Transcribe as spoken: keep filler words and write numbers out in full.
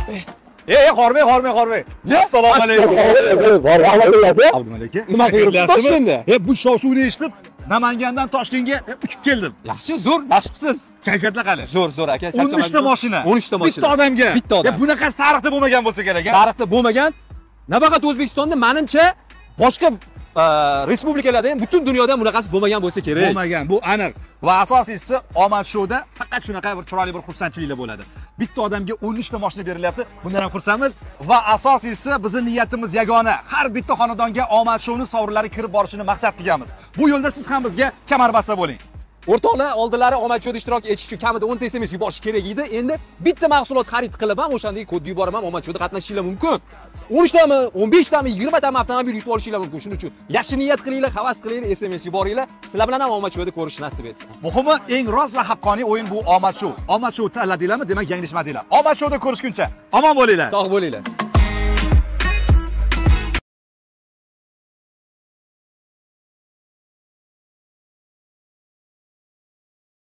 Ey, hormay, hormay, hormay. Assalomu alaykum. Assalomu alaykum. Nima qilibsiz Toshkentda? E, bu shov suvni eshitib, Namangandan Toshkentga uchib keldim. Yaxshi, zo'r, yaxshisiz. Kayfiyatlar qani? Zo'r, zo'r aka, o'n uchta mashina. o'n uchta mashina. Bitta odamga. Bitta odam. Ya bunaqasi tarixda bo'lmagan bo'lsa kerak. Tarixda bo'lmagan. Nafaqat O'zbekistonda, menimcha, boshqa respublikalarda ham, butun dunyoda ham bunaqasi bo'lmagan bo'lsa kerak. Bo'lmagan, bu aniq. Va asosiysi Omad Shouda faqat shunaqa bir chiroyli bir xursandchiliklar bo'ladi. Bitta odamga o'n uchta mashina berilyapti. Bundan ham xursandmiz va asosiysi bizning niyatimiz yagona. Har bitta xonadonga Omad Shou'ning sovrinlari kirib borishini maqsad qilganmiz. Bu yo'lda siz ham bizga kamarbasta bo'ling. O'rtoqlar, oldilari Omad Shou'da ishtirok etish uchun kamida o'nta S M S yuborish kerak edi. Endi bitta mahsulot xarid qilib ham o'shanday kodni yuboraman, Omad Shou'da qatnashishinglar mumkin. o'n uchtami, o'n beshtami, yigirmatami avtomobil yutib olishinglar mumkin. Shuning uchun yaxshi niyat qilinglar, havas qilinglar, S M S yuboringlar. Sizlar bilan ham Omad Shou'da ko'rish nasib etsin. Muhimi, eng rost va haqqoniy o'yin bu Omad Shou. Omad Shou tanladinglarmi, demak yanglishmadinglar. Omad Shou'da ko'rishguncha omon bo'linglar. Sog' bo'linglar.